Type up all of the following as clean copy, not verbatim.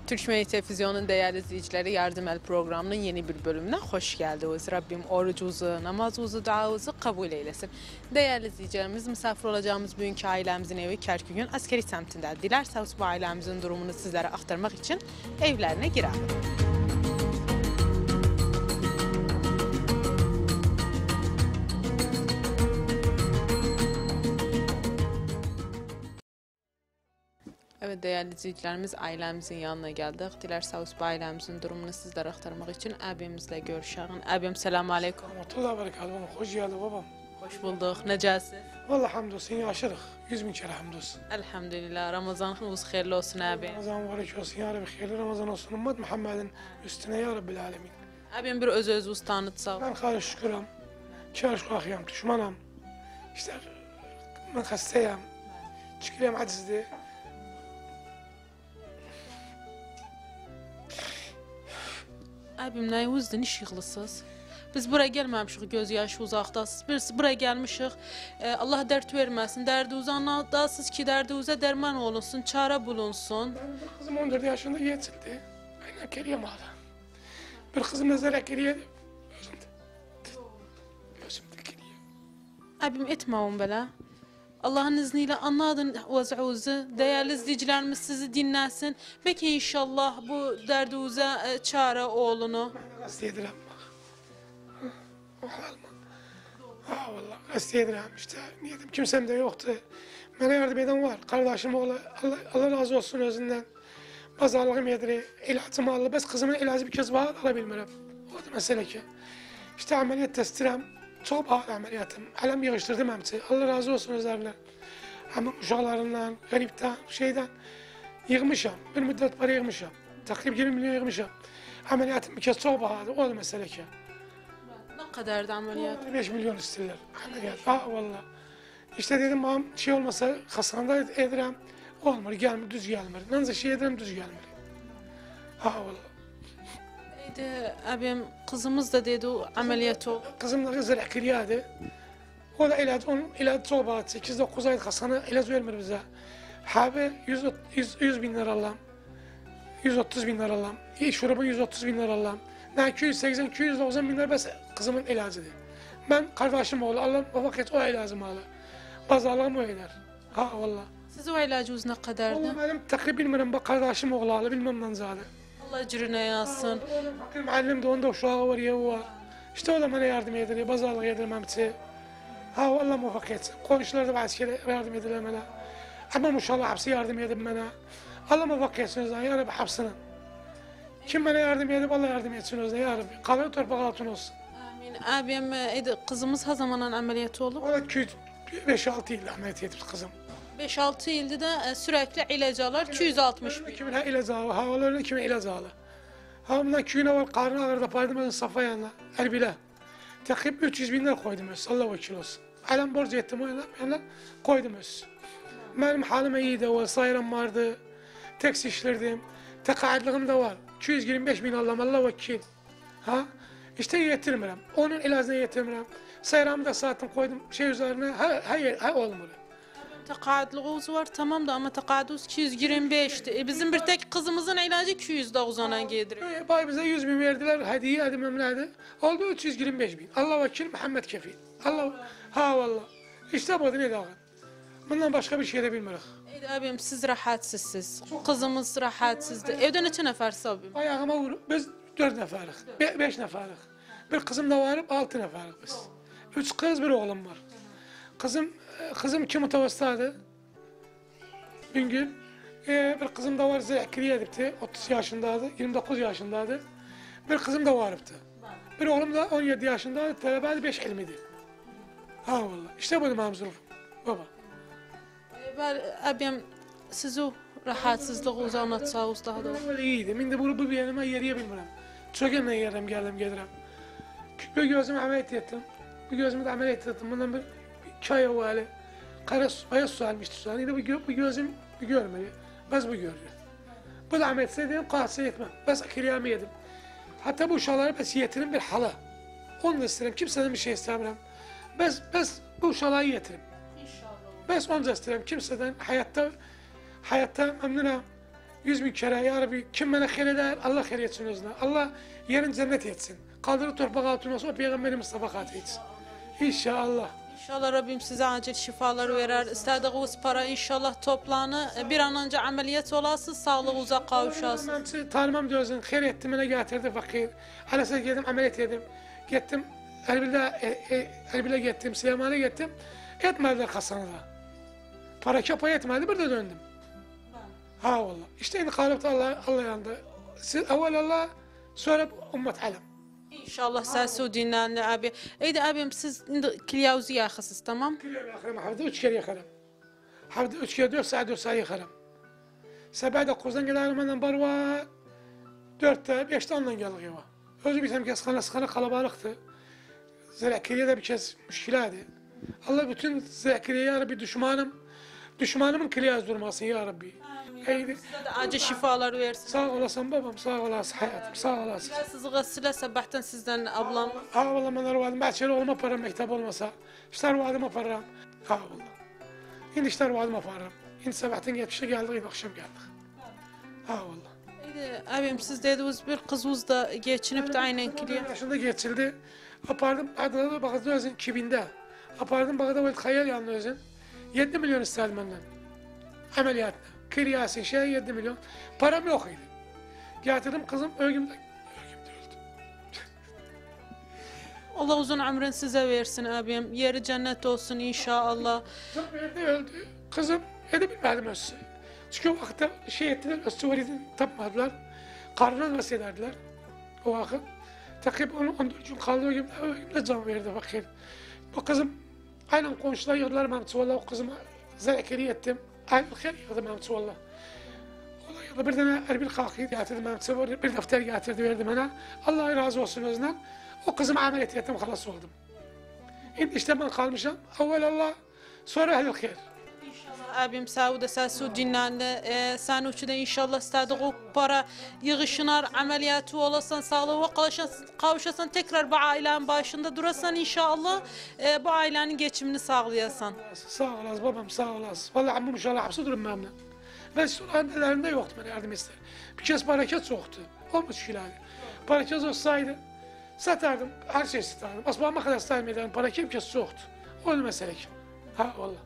Türk Medya Televizyonu'nun değerli izleyicileri Yardım El programının yeni bir bölümüne hoş geldiniz. Rabbim orucunuzu, namazınızı, duanızı kabul eylesin. Değerli izleyicilerimiz, misafir olacağımız bugünkü ailemizin evi Kerkük'ün askeri semtinde. Dilerseniz bu ailemizin durumunu sizlere aktarmak için evlerine girelim. Evet değerli izleyicilerimiz, ailemizin yanına geldik. Dilerseniz bu ailemizin durumunu sizlere aktarmak için abimizle görüşelim. Abim selamun aleyküm. Rahmetullah berekatuhu babam. Hoş geldin babam. Hoş bulduk. Necəsiz? Vallahi hamdolsun yaşırıq. 100.000 kere hamdolsun. Elhamdülillah. Ramazanınız hayırlı olsun abi. Ramazan mübarek olsun ya Rabbi. Hayırlı Ramazan olsun. Ümmet Muhammed'in üstüne ya Rabbil alemin. Abim bir öz tanıtsa. Ben hayır şükürüm. Çalışık akıyam, düşmanım. İşte ben hastayım. Çıkıyorum acizdi. Abim ne yüzden iş yığılısınız? Biz buraya gelmemişik, göz yaşı uzaqdasınız. Biz buraya gelmişik. Allah dert vermesin. Dərdinizi anladasınız ki, dərdinizə dərman olunsun, çare bulunsun. Benim bir kızım 14 yaşında yetildi. Aynen keriyem hala. Bir kızım nezere keriyedi. Özümde keriye. Abim etme on belə. Allah'ın izniyle anladın vəzi'uzu. Değerli izleyicilerimiz sizi dinlesin. Belki inşallah bu dərdinizə çare olunu. Ben gazete yedirem bak. O halma. Ha vallahi gazete yedirem işte. Niyetim kimsem de yoktu. Bana yardım eden var. Kardeşim oğlu. Allah razı olsun özünden. Pazarlığım yediri. İlacımı aldı. Biz kızımın ilacı bir kez bağlı alabilmirəm. O da mesele ki. İşte ameliyat testirem. Çok bağlı ameliyatım. Alem yığıştırdım hemsi. Allah razı olsun özlerine. Ama uşaklarından, garipten, şeyden yığmışam. Bir müddet para yığmışam. Takrib 20 milyon yığmışam. Ameliyatım bir kez çok bağlı. O da mesele ki. Ne kadardı ameliyat? 5 milyon isterler. Ameliyat. Ha valla. İşte dedim babam şey olmasa kasanda edirem. Olmur, gelmir, düz gelmir. Nanca şey edirem, düz gelmir. Ha valla. Dedi, abim kızımız da dedi o ameliyat oldu. Kızım da kızlar ekiliyadı. O da ilaç, onun ilacı çok bağlı. 8-9 ay kasana ilaç vermir bize. Abi 100 bin lira alam. 130 bin lira alam. Şurubun 130 bin lira alam. Ne 280-290 bin lira bes kızımın ilacıdır. Ben kardeşim oğlu, Allah o vakit o ilacım alır. Pazarlığım o eder. Ha valla. Siz o ilacınız ne kadardı? Valla benim takribi bilmiyorum bak kardeşim oğlu alır, bilmem ne zaten. Allah ecrüne yazsın. Fakir muallim de onda uşağı var, yeği var. İşte o da bana yardım ediyor, pazarlık yedirmemsi. Ha valla muvaffakiyet. Komşular da bazı kere yardım ediyorlar bana. Ama inşallah hapsi yardım edin bana. Allah muvaffakiyetsin özden ya Rabbi hapsinin. Kim bana yardım edip Allah yardım etsin özden ya Rabbi. Kalır torpak altın olsun. Amin. Abim kızımız ha zamanın ameliyatı olup? O da 5-6 yıl ameliyat etmiş kızım. 5-6 yılda da sürekli ilaç alır. 260 bin. 2000 ha ilaç ağlı, havalarına 2000 ilaç ağlı. Ha bundan küyüne var, karnı ağırda paydım ben safa yanına. Erbile. Takip 300 bin lira koydum öz. Allah vekil olsun. Alem borç ettim o yana koydum öz. Benim halim iyiydi, o sayram vardı. Teksi işlerdim. Tekayetliğim de var. 225 bin Allah vekil. Ha? İşte yetirmirəm. Onun ilacını yetirmirəm. Sayramı da saatim koydum şey üzerine. Ha olmalı. Taqaüdlüğünüz var tamam da ama taqaüdünüz 225'ti. Bizim bir tek kızımızın ilacı 290'a gelir. Bay bize 100 bin verdiler. Hediye edimlemlerdi. Oldu 325 bin. Allah vekil Muhammed Kefil. Allah. Ha valla. İşte bu ne daha. Bundan başka bir şey de bilmiyoruz. Abim siz rahatsızsınız. Kızımız rahatsızdı. Evde neçə nəfərsiz abim? Ayağıma vurup biz 4 neferiz. 5 neferiz. Bir kızım da var 6 neferiz biz. 3 kız bir oğlum var. Kızım 2 mutavastadı. Bingül. Bir kızım da var Zekeriye edipti. 30 yaşındaydı. 29 yaşındaydı. Bir kızım da varıptı. Bir oğlum da 17 yaşındaydı. Talebeydi 5 ilmiydi. Ha vallahi. İşte bu mamzuruf. Baba. Ben abim siz o rahatsızlığınızı anlatsanız daha da olur. Öyle iyiydi. Şimdi bunu bir yanıma yeriye bilmirəm. Çok emeğe yerəm gelirəm. Bir gözümü ameliyat ettim. Bir gözümü de ameliyat ettim. Bundan bir 2 ay evvel kara su almıştı şu an. Yine bu gözüm bir görmüyor. Biz bu görüyor. Bu da ameliyat edeyim, kalsa yetmem. Biz kiriyamı yedim. Hatta bu uşakları biz yetirim bir hala. Onu da isterim. Kimseden bir şey istemiyorum. Biz bu uşakları yetirim. İnşallah. Biz onu da isterim. Kimseden hayatta memnunum. 100.000 kere ya Rabbi kim bana hayır eder Allah hayır etsin özüne. Allah yerin cennet etsin. Kaldırıp torpak altına olsun o Peygamberimiz Mustafa kat etsin. İnşallah. İnşallah Rabbim size acil şifalar verer. İstediğiniz para inşallah toplanı. Bir an önce ameliyat olasınız, sağlığınıza kavuşasınız. Ben tanımam diyorsun. Hayır ettim bana getirdi fakir. Alas'a geldim ameliyat edip gittim. Erbil'e gittim, Süleyman'a gittim. Etmediler kasanıda. Para kapa etmedi bir de döndüm. Ha vallahi. İşte şimdi kalıpta Allah yanında. Siz evvel Allah sonra ümmet alem. İnşallah sesi dinlendi abi. Eydi abim siz kilyavuzu yakasız tamam? Kiliyorum yakarım. Hafta 3 kere yakarım. Hafta 3 kere 4 saat yakarım. Sabah 9'dan gelirim benden barva. 4'te 5'te ondan geldik eva. Özü bir kez sıkana kalabalıktı. Zekeriye de bir kez müşkilaydı. Allah bütün Zekeriye ya Rabbi düşmanımın kiliyaz durmasın ya Rabbi. Eydi. Size de acil şifalar versin. Sağ olasın babam, sağ olasın hayatım, sağ olasın. Sizi gıssile sabahtan sizden ablam. Ha vallahi ben arvadım, bahçeli oğluma param mektep olmasa. İşte arvadıma param. Ha vallahi. Şimdi işte arvadıma param. Şimdi sabahtan 70'e geldik, şimdi akşam geldik. Ha vallahi. Eydi abim siz dediğiniz bir kızınız da geçinip de aynen kiliye. Yaşında geçildi. Apardım, adına bakıldı özün 2000'de. Apardım bakıldı o hayal yanlı özün. 7 milyon istedim benden. Ameliyatla. Kiryası 7 milyon. Param yok idi. Getirdim kızım ögümde öldü. Allah uzun ömrün size versin abim. Yeri cennet olsun inşallah. Kızım evde öldü. Kızım edebilmedim özü. Çünkü o vakitte ettiler, özü validini tapmadılar. Karnına nasıl ederdiler o vakit. Takriben 14 gün kaldı ögümde can verdi bakayım. Bu kızım aynen komşular yığdılar Mehmet Valla o kızıma zekeri ettim. Aynen hayır yığdı Mehmet Valla. O da bir tane Erbil kalkıyı getirdi Mehmet Valla bir defter getirdi verdi bana. Allah razı olsun özünden. O kızıma ameliyat ettim halas oldum. Şimdi işte ben kalmışım. Evvel Allah sonra ehl-i hayır. İnşallah abim Sauda Sasu dinlendi. Sen uçuda inşallah istediği para yığışınar, ameliyatı olasan, sağlığa kavuşasan tekrar bu ailenin başında durasan inşallah bu ailenin geçimini sağlayasan. Sağ olasın babam sağ olasın. Vallahi ammum inşallah hapsi durum memnun. Ben annelerinde yoktu bana yardım ister. Bir kez bereket soktu. Olmuş şilali. Bereket olsaydı satardım, her şeyi satardım. Asbağıma kadar satarım ederim. Para kim kez soktu. Öyle mesele ki. Ha vallahi.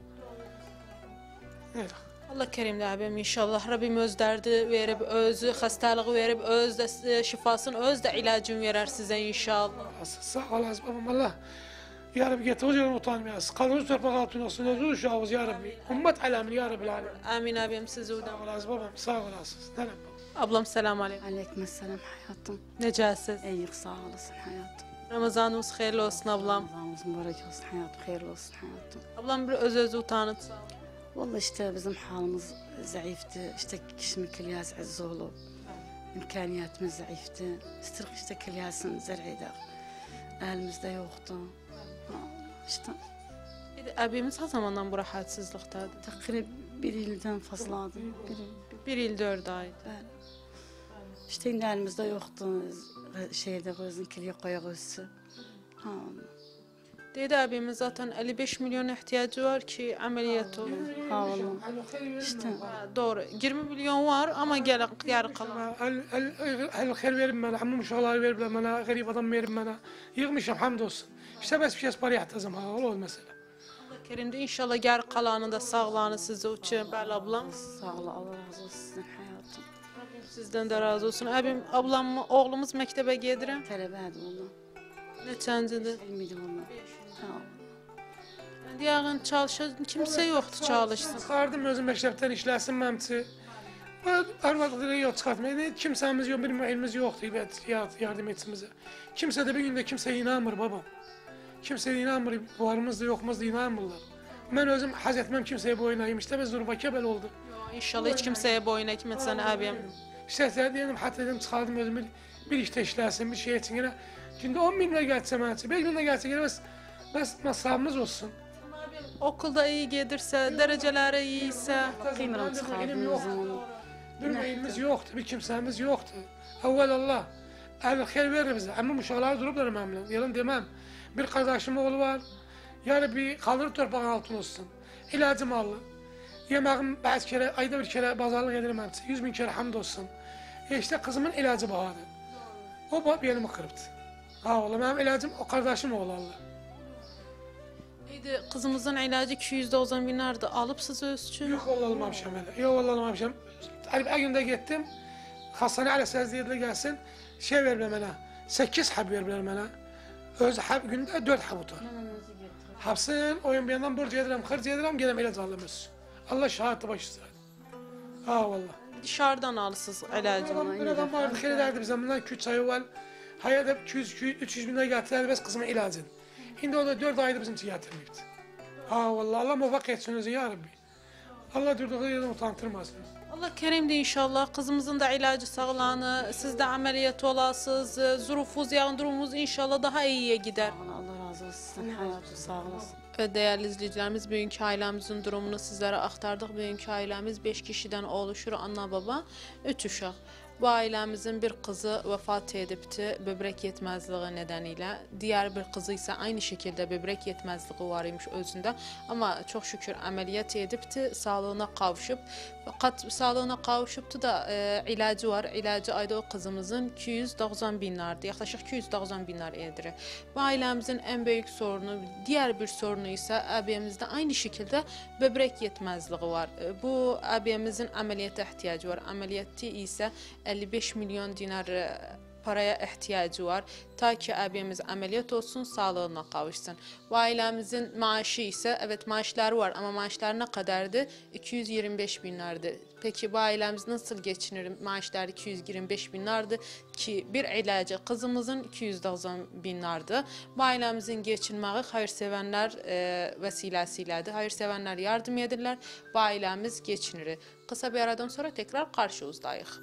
Evet. Allah kerimli abim inşallah Rabbim öz derdi verip özü hastalığı verip öz de şifasını öz de ilacını verer size inşallah. Sağ olasın babam Allah. Ya Rabbi getir hocam utanmayasın. Kalırız torpak altına olsun. Özür uşağımız ya Rabbi. Ümmet alamin ya Rabbi alemin. Amin abim sizi Sağ olasın babam sağ olasın. Nerem babam. Ablam selam aleyküm. Aleykümselam hayatım. Necəsiz? İyi sağ olasın hayatım. Ramazanımız hayırlı olsun ablam. Ramazanımız mübarek olsun hayatım. Hayırlı olsun hayatım. Ablam bir öz utanıt. Vallahi işte bizim halimiz zayıftı. İşte kişinin kilyası aziz olup. İmkaniyatımız zayıftı. İstirk işte kilyasını zer'iydik. Elimizde yoktu. İşte Abimiz ne zamandan bu rahatsızlıktadır? takriben bir yıldan fazladı. Bir il 4 aydı. İşte indi elimizde yoktu. Şeyde gözün kilye koyağısı. Ha. Dedi abimiz zaten 55 milyon ihtiyacı var ki ameliyat olur. Ha vallahi. İşte. Doğru. 20 milyon var ama yarı kalan. El verin bana, ammum uşağları verin bana, garip adam verin bana. Yığmışım hamdolsun. İşte bes bir şey para yahtazım ha, olur mesela. Allah kerimde inşallah yarı kalanı da sağlığını size uçuyor Bel ablam. Sağ ol, Allah razı olsun sizden hayatım. Sizden de razı olsun. Abim, ablam, oğlumuz mektebe gedirəm. Tələbədir onu. Neçəncidir? Bilmiydim onu. Ha. Diyağın çalışan kimse yoktu çalışsın. Çıkardım özüm mektepten işlesin memti. Arvadları yok çıkartmaya. Kimsemiz yok, bir elimiz yoktu yardım etsimize. Kimse de bir günde kimseye inanmır babam. Kimse de inanmır, varımız da yokumuz da inanmırlar. Ben özüm haz etmem kimseye boyunayım. İşte ben zurvake bel oldu. İnşallah hiç kimseye boyun ekmetsen abim. İşte diyelim hatta dedim çıkardım özüm bir işte işlesin, bir şey etsin yine. Şimdi 10 bin lira gelse memti, 5 bin lira gelse yine masrafımız olsun. Okulda iyi gelirse, dereceleri iyiyse. Qıymıram çıxardım özüm. Bir elimiz yoktu, bir kimsemiz yoktu. Evvel Allah, el hayır verir bize. Ama uşaklar duruplar memnun. Yalan demem. Bir kardeşim oğlu var. Yani bir kalır torpağın altın olsun. İlacım aldı. Yemeğim bazı kere, ayda bir kere pazarlık ederim hepsi. 100.000 kere hamdolsun. İşte kızımın ilacı bahadı. O belimi kırıptı. Ha valla benim ilacım o kardeşim oğlu Allah. İydi, kızımızın ilacı 290 bin nerede? Alıpsız öz için? Yok valla almamışım öyle. Yok valla almamışım. Bir günde gittim. Hastane ailesi dediler gelsin. Şey ver bana. 8 hap ver bana. Öz hap günde 4 hap tutar. Hapsın oyun bir yandan borç yedirem, hırç yedirem, gelem ilaç alamıyoruz. Allah şahitli başısın. Ha valla. Dışarıdan alırsız ilacını. Bir adam vardı, kere derdi bize bundan 2-3 ay evvel. Hayat hep 200-300 bin lira getirdi biz kızımın ilacını. Şimdi o da 4 ayda bizim için getirmekti. Ha valla Allah muvaffak etsin özü ya Rabbi. Allah durduğu yerden utandırmasın. Allah kerimdi inşallah. Kızımızın da ilacı sağlanı, siz de ameliyat olasınız, zurufuz, yani durumumuz inşallah daha iyiye gider. Allah razı olsun. Hayatı sağ olasın. Evet, değerli izleyicilerimiz, bugünkü ailemizin durumunu sizlere aktardık. Bugünkü ailemiz 5 kişiden oluşur, anne baba, 3 uşaq. Bu ailemizin bir kızı vefat edipti böbrek yetmezliği nedeniyle. Diğer bir kızı ise aynı şekilde böbrek yetmezliği var imiş özünde. Ama çok şükür ameliyat edipti, sağlığına kavuşup. Fakat sağlığına kavuşuptu da ilacı var. İlacı ayda o kızımızın 290 binlerdi. Yaklaşık 290 binler edir. Bu ailemizin en büyük sorunu, diğer bir sorunu ise abimizde aynı şekilde böbrek yetmezliği var. Bu abimizin ameliyata ihtiyacı var. Ameliyatı ise 55 milyon dinar paraya ihtiyacı var. Ta ki abimiz ameliyat olsun, sağlığına kavuşsun. Bu ailemizin maaşı ise, evet maaşları var ama maaşlar ne kadardı? 225 binlerdi. Peki bu ailemiz nasıl geçinir? Maaşları 225 binlerdi ki bir ilacı kızımızın 290 binlerdi. Bu ailemizin geçinmeyi hayırsevenler vesilesiyledir. Hayırsevenler yardım edirler. Bu ailemiz geçinir. Kısa bir aradan sonra tekrar karşınızdayız.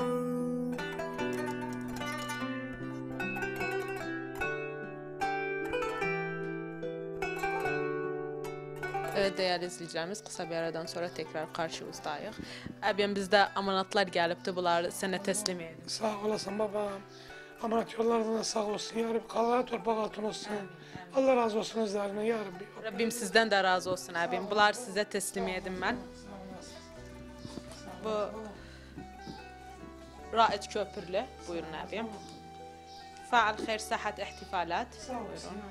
Evet değerli izleyicilerimiz, kısa bir aradan sonra tekrar karşınızdayız. Abim bizde amanatlar gelipti, bunları sana teslim edin. Sağ olasın babam. Amanat yollardan sağ olsun ya Rabbi. Kallara torpak altın olsun. Allah razı olsun özlerinden ya Rabbi. Rabbim sizden de razı olsun abim. Bunları size teslim edin ben. Bu Raiç Köprülü, buyurun abim. Faal Khair Sahat İhtifalat, buyurun.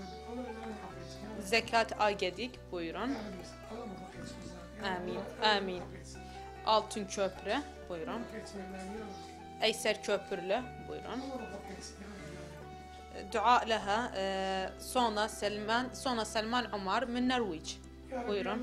Zekat Agedik, buyurun. Amin, amin. Altın Köprü, buyurun. Eyser Köprülü, buyurun. Dua leha sonra Selman Umar min Norveç. Buyurun.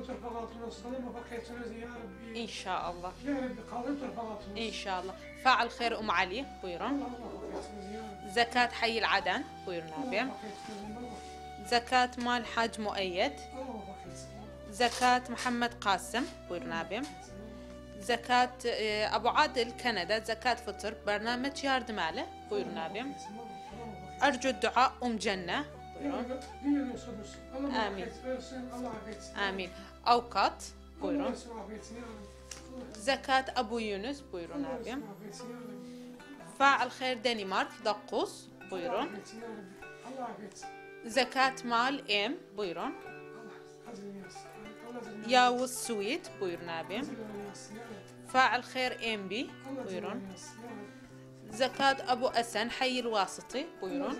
İnşallah. İnşallah. Faal Khair Ali, buyurun. Zekat Hayil Aden, buyurun abim. Zekat Mal Hac Muayyed. Zekat Muhammed Kasım, buyurun abim. Zekat Abu Adil Kanada, Zekat Fıtır, Barnameç Yardım Ali, buyurun abim. Ercu Dua Cenne, buyurun. Amin. Amin. Avukat, buyurun. Zekat Abu Yunus, buyurun abim. Faal Khair Danimark, Dakkus, buyurun. Zekat Mal buyurun. Yavuz Suid, buyurun abim. Faal Khair MB, buyurun. Zekat Abu Esen Hayil Vasıtı, buyurun.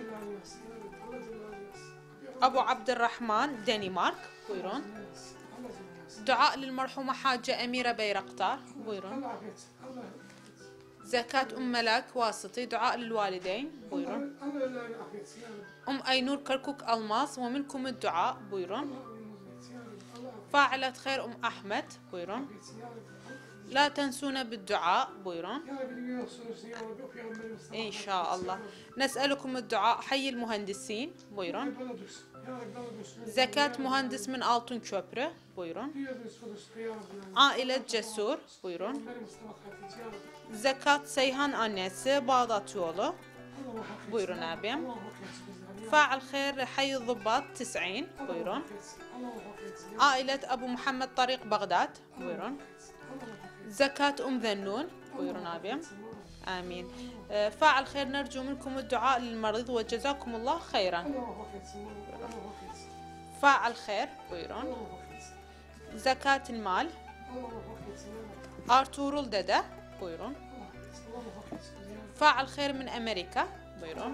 Abu Abdurrahman Danimark, buyurun. Dua lilmerhume Hacı Emire Beyraktar, buyurun. Zekat Melak Vasıtı, dua lilvalideyn, buyurun. Aynur Kerkuk Almaz ve minkum dua, buyurun. Faalet Khair Ahmet, buyurun. La tensuna bid-dua, buyurun. İnşallah. Nes'elukum dua Hayyil Mühendisin, buyurun. Zekat Mühendis min Altın Köprü, buyurun. Aile Cesur, buyurun. Zekat Seyhan annesi Bağdat yolu, buyurun abim. Faal Khair Hayy Zubbat 90, buyurun. Ailet Abu Muhammed Tariq Bağdat, buyurun. Zekat Zennun, buyurun abim. Amin. Faal Khair nercu minkum dua lilmarid ve cezakumullah khayran. Faal Khair, buyurun. Zekat Mal, Artuğrul dede. Buyurun. Faal Xeyr min Amerika. Buyurun.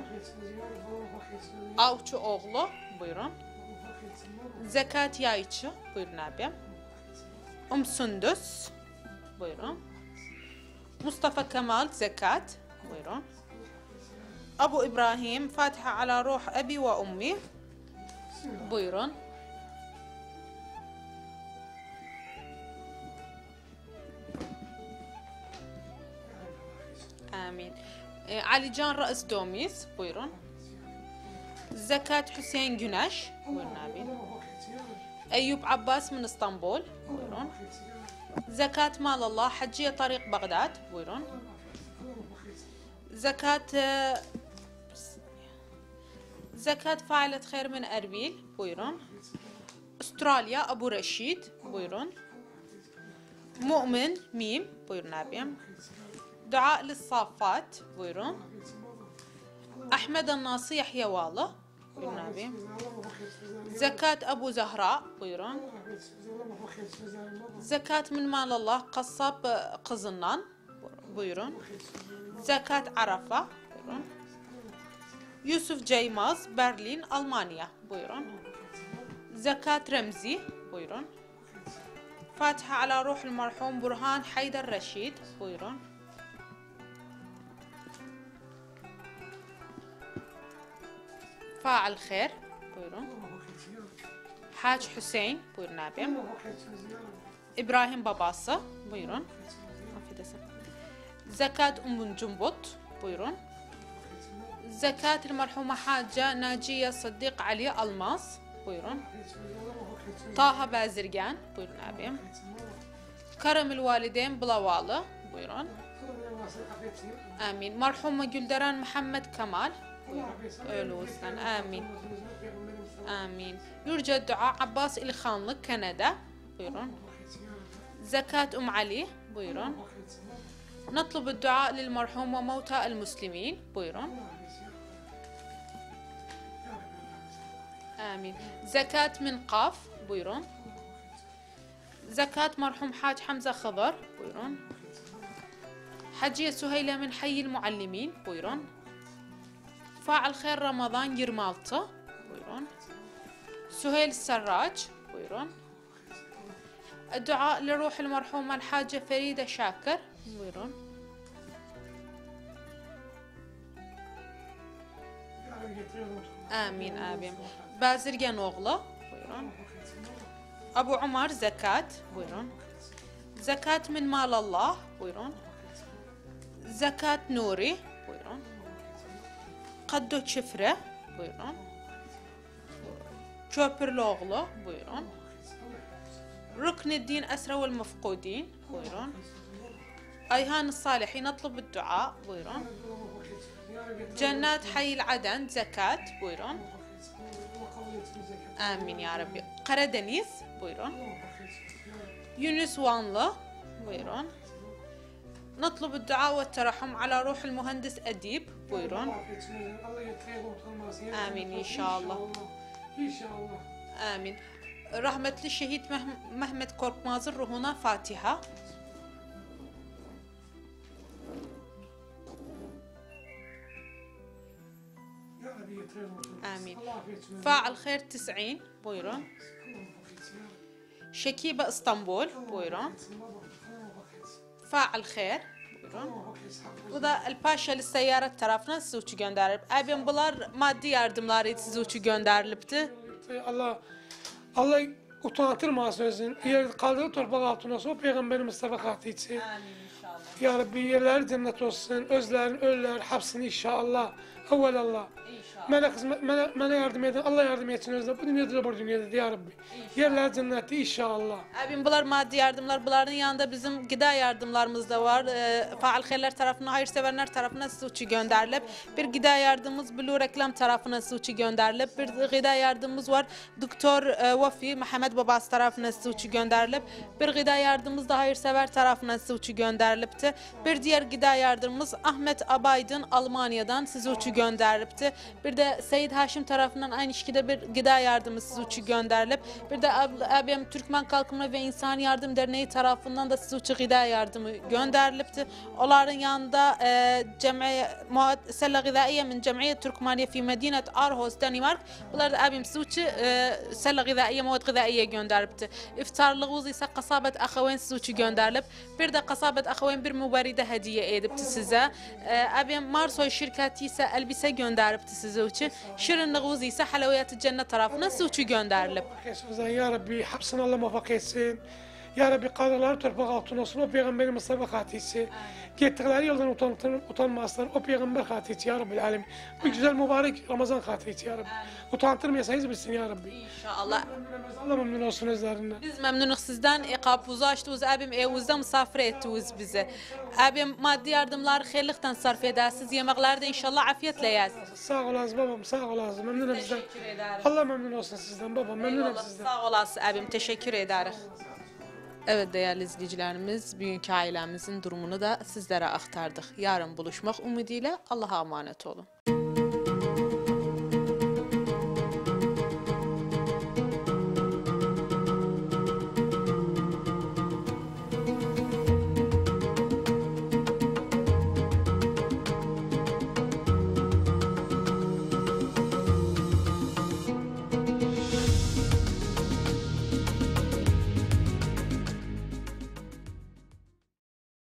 Avcı oğlu. Buyurun. Zekat Yayçı. Buyurun abim. Sündüs. Buyurun. Mustafa Kemal Zekat. Buyurun. Abu İbrahim Fatiha ala ruh abi ve ummi. Buyurun. Amin. Alican Reis Domiz. Buyurun. Zekat Hüseyin Güneş. Buyurun abi. Eyüp Abbas min İstanbul. Buyurun. Zekat Malallah Hacciye Tarik Bagdad. Buyurun. Zekat Failet Xeyr min Erbil. Buyurun. Avustralya Abu Reşid. Buyurun. Mu'min Mim. Buyurun abim. Dua Lissafat. Buyurun. Ahmed Nası Yahya Valı. Buyurun abim. Zekat Abu Zahra. Buyurun. Zekat min Malallah Kassab kızından. Buyurun. Zekat Arafa. Buyurun. Yusuf Ceymaz Berlin Almanya. Buyurun. Zekat Remzi. Buyurun. Fatiha ala ruhul merhum Burhan Haydar Reşid. Buyurun. Faal Xeyr. Buyurun. Hac Hüseyin. Buyurun abim. İbrahim babası. Buyurun. Zekat Cumbut. Buyurun. Zekat merhuma Hacca Naciye Sıddık Ali Almaz. Buyurun. Taha Bezirgen. Buyurun abim. Karamil Valideyn Bulavalı. Buyurun. Amin. Merhuma Gülderen Muhammed Kemal. Öyle olsun. Amin. Amin. Yurca dua Abbas İlhanlı Kanada. Buyurun. Zekat Ali. Buyurun. نطلب الدعاء للمرحوم وموتى المسلمين. Buyurun. Amin. Zekat min Qaf. Buyurun. Zekat merhum Hac Hamza Khadar. Buyurun. Haciye Süheyle min Hayyil Muallimin. Buyurun. Faal Xeyr Ramazan 26. Buyurun. Süheyl Serraç. Buyurun. الدعاء لروح المرحومة الحاجة فريدة شاكر. Buyurun. Amin abim. Bazirgen oğlu. Buyurun. Abu Umar Zekat. Buyurun. Zekat min Malallah. Buyurun. Zekat Nuri. Buyurun. Kaddo Çifre. Buyurun. Köpürlü oğlu. Buyurun. Rukneddin Esra vel Mefkudin. Buyurun. Ayhan Salihin نطلب الدعاء. Buyurun. Cennet Hayil Aden Zekat. Buyurun. Amin ya Rabbi. Karadeniz. Buyurun. Yunus Vanlı. Buyurun. نطلب الدعاء والترحم على روح المهندس أديب. Buyurun. Amin inşallah. İnşallah. Amin. Rahmetli şehit Mehmet Korkmaz'ın ruhuna Fatiha. Amin. Faal Xeyr 90. Buyurun. Şekibe İstanbul. Buyurun. Faal Xeyr. Buyurun. Bu da El Paşalı Seyyaret tarafından size uçu gönderilip. Abim bunlar maddi yardımları size uçu gönderilipti. Allah utantırmasın özün. Yer kaldığı torpaq altına o Peygamber Mustafa Xatiçi. Amin inşallah. Ya Rabbi yerleri cennet olsun. Özlerin ölüler hapsini inşallah. Evvelallah. Mənə yardım edin, Allah yardım etsin özünə. Bu dünyada da bu dünyada ya Rabbi. Yerler cenneti inşallah. Abim bunlar maddi yardımlar, bunların yanında bizim gıda yardımlarımız da var. Faal Xeyirler tarafından, hayırseverler tarafından size uçu gönderilip. Bir gıda yardımımız Blue Reklam tarafından size uçu gönderilip. Bir gıda yardımımız var. Doktor Vafi Mehmet babası tarafından size uçu gönderilip. Bir gıda yardımımız da hayırsever tarafından size uçu gönderilip. gönderilipti. Bir diğer gıda yardımımız Ahmet Abaydın Almanya'dan size uçu gönderilipti. Bir de Seyit Haşim tarafından aynı şekilde bir gıda yardımı size uçu gönderilip. Bir de abim Türkmen Kalkınma ve İnsan Yardım Derneği tarafından da size uçu gıda yardımı gönderilipti. Onların yanında Selle Gıdaiye min Cemiyet Türkmaniye fi Medinet Aarhus, Danimark. Bunlar da abim size uçu Selle Gıdaiye Muad Gıdaiye gönderilipti. İftarlığınız ise Kasabet Akhaven size uçu gönderilip. Bir de Kasabet Akhaven bir mübaride hediye edipti size. Abim Marsoy şirketi ise elbise gönderipti size uçu. Şirinliğiniz ise Halaviyat-ı Cennet tarafından size uçu gönderilip. Ya Rabbi hapsını Allah muvaffak etsin. Ya Rabbi kadroları torpak altına olsun. O Peygamberin Mustafa hatisi. Gittikleri yoldan utanmazlar. O Peygamber hatisi ya Rabbi alem. Bu güzel mübarek Ramazan hatisi ya Rabbi. Utandırmayasanız bilsin ya Rabbi. İnşallah. Allah memnun olsun özlerinden. Biz memnunuz sizden. Kapınızı açtınız. Abim evimizde misafir ettiniz bizi. Abim maddi yardımları hayırlıktan sarf edersiniz. Yemekleri de inşallah afiyetle yersiniz. Sağ olasın babam, sağ olasın. Memnunum sizden. Allah memnun olsun sizden babam. Memnunum sizden. Sağ olasın abim. Teşekkür ederiz. Evet değerli izleyicilerimiz, bugünkü ailemizin durumunu da sizlere aktardık. Yarın buluşmak ümidiyle Allah'a emanet olun.